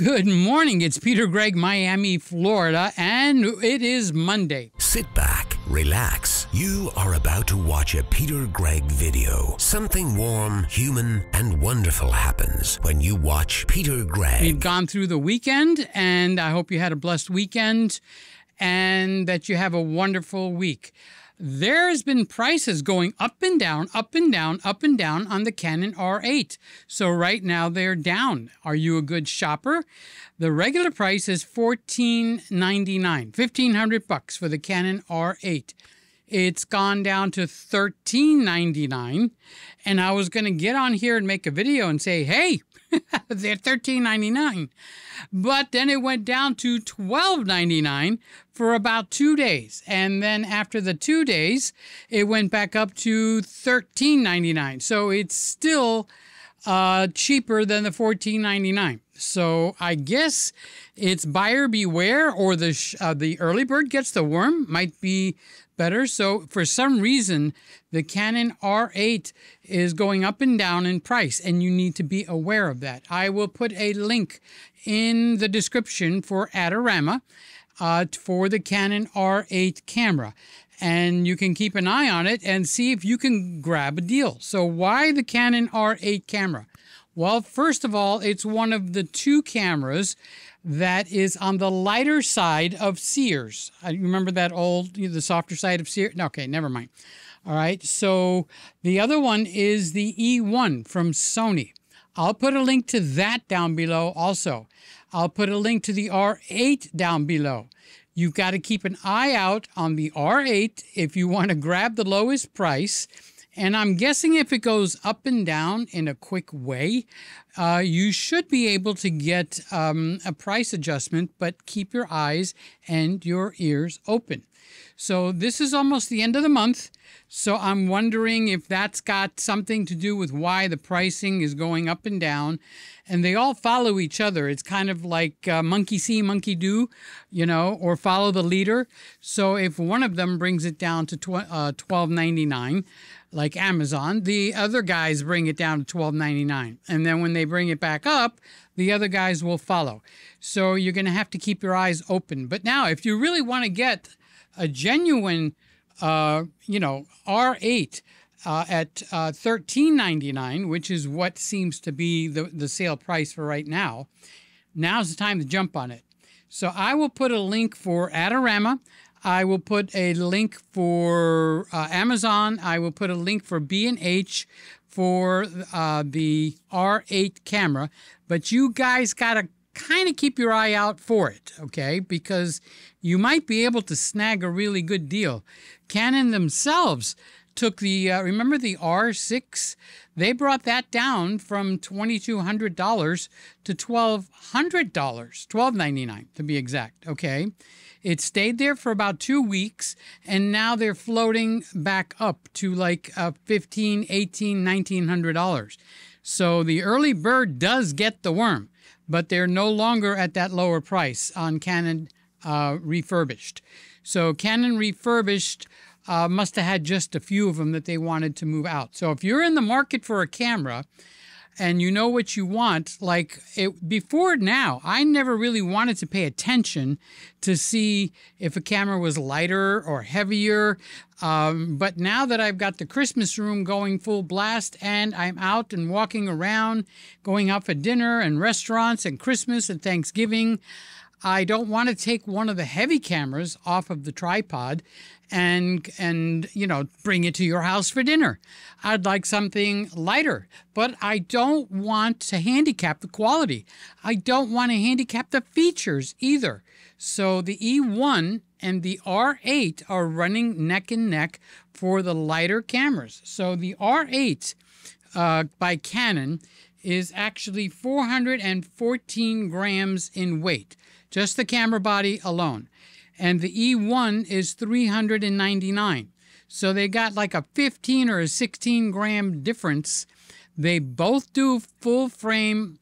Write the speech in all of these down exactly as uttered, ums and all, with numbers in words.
Good morning. It's Peter Gregg, Miami, Florida, and it is Monday. Sit back, relax. You are about to watch a Peter Gregg video. Something warm, human, and wonderful happens when you watch Peter Gregg. We've gone through the weekend, and I hope you had a blessed weekend and that you have a wonderful week. There's been prices going up and down, up and down, up and down on the Canon R eight. So right now they're down. Are you a good shopper? The regular price is fourteen ninety-nine, fifteen hundred bucks for the Canon R eight. It's gone down to thirteen ninety-nine, and I was going to get on here and make a video and say, hey, they're thirteen ninety-nine. But then it went down to twelve ninety-nine for about two days. And then after the two days, it went back up to thirteen ninety-nine. So it's still uh, cheaper than the fourteen ninety-nine. So I guess it's buyer beware, or the, sh uh, the early bird gets the worm might be better. So for some reason, the Canon R eight is going up and down in price, and you need to be aware of that. I will put a link in the description for Adorama uh, for the Canon R eight camera. And you can keep an eye on it and see if you can grab a deal. So why the Canon R eight camera? Well, first of all, it's one of the two cameras that is on the lighter side of Sears. I remember that old, you know, the softer side of Sears? Okay, never mind. All right, so the other one is the E one from Sony. I'll put a link to that down below also. I'll put a link to the R eight down below. You've got to keep an eye out on the R eight if you want to grab the lowest price. And I'm guessing if it goes up and down in a quick way, uh, you should be able to get um, a price adjustment, but keep your eyes and your ears open. So this is almost the end of the month. So I'm wondering if that's got something to do with why the pricing is going up and down. And they all follow each other. It's kind of like uh, monkey see, monkey do, you know, or follow the leader. So if one of them brings it down to twelve ninety-nine, like Amazon, the other guys bring it down to twelve ninety-nine. And then when they bring it back up, the other guys will follow. So you're going to have to keep your eyes open. But now, if you really want to get a genuine, uh, you know, R eight uh, at uh, thirteen ninety-nine, which is what seems to be the, the sale price for right now, now's the time to jump on it. So I will put a link for Adorama. I will put a link for uh, Amazon. I will put a link for B and H for uh, the R eight camera. But you guys got to kind of keep your eye out for it, okay? Because you might be able to snag a really good deal. Canon themselves took the, uh, remember the R six? They brought that down from twenty-two hundred dollars to twelve hundred dollars, twelve ninety-nine to be exact, okay? It stayed there for about two weeks, and now they're floating back up to like uh, fifteen, eighteen, nineteen hundred dollars. So the early bird does get the worm, but they're no longer at that lower price on Canon uh, refurbished. So Canon refurbished uh, must have had just a few of them that they wanted to move out. So if you're in the market for a camera and you know what you want, like it, before now, I never really wanted to pay attention to see if a camera was lighter or heavier. Um, but now that I've got the Christmas room going full blast and I'm out and walking around, going out for dinner and restaurants and Christmas and Thanksgiving, I don't want to take one of the heavy cameras off of the tripod and, and you know, bring it to your house for dinner. I'd like something lighter, but I don't want to handicap the quality. I don't want to handicap the features either. So the E one and the R eight are running neck and neck for the lighter cameras. So the R eight uh, by Canon is actually four hundred fourteen grams in weight, just the camera body alone. And the E one is three hundred ninety-nine. So they got like a fifteen or a sixteen gram difference. They both do full frame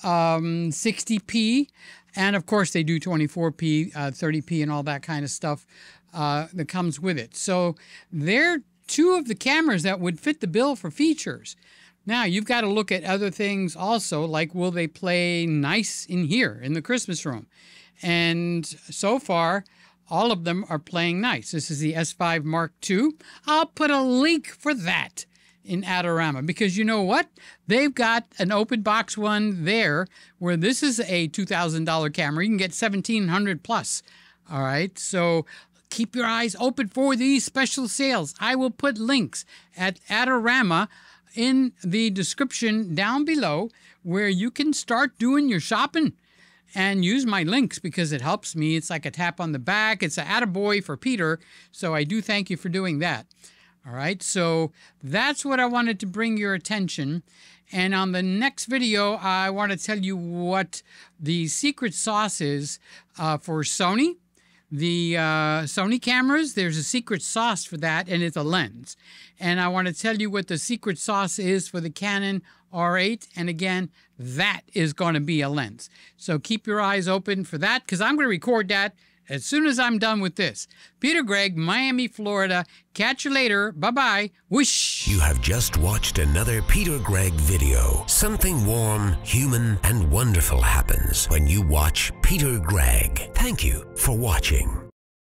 um, sixty P. And of course they do twenty-four P, uh, thirty P and all that kind of stuff uh, that comes with it. So they're two of the cameras that would fit the bill for features. Now, you've got to look at other things also, like will they play nice in here in the Christmas room? And so far, all of them are playing nice. This is the S five Mark two. I'll put a link for that in Adorama, because you know what? They've got an open box one there where this is a two thousand dollar camera. You can get seventeen hundred plus. All right, so keep your eyes open for these special sales. I will put links at Adorama in the description down below where you can start doing your shopping. And use my links because it helps me. It's like a tap on the back. It's an attaboy for Peter. So I do thank you for doing that. All right, so that's what I wanted to bring your attention. And on the next video, I want to tell you what the secret sauce is uh, for Sony. The uh, Sony cameras, there's a secret sauce for that, and it's a lens. And I want to tell you what the secret sauce is for the Canon R eight. And again, that is going to be a lens. So keep your eyes open for that, because I'm going to record that as soon as I'm done with this. Peter Gregg, Miami, Florida. Catch you later. Bye-bye. Whoosh. You have just watched another Peter Gregg video. Something warm, human, and wonderful happens when you watch Peter Gregg. Thank you for watching.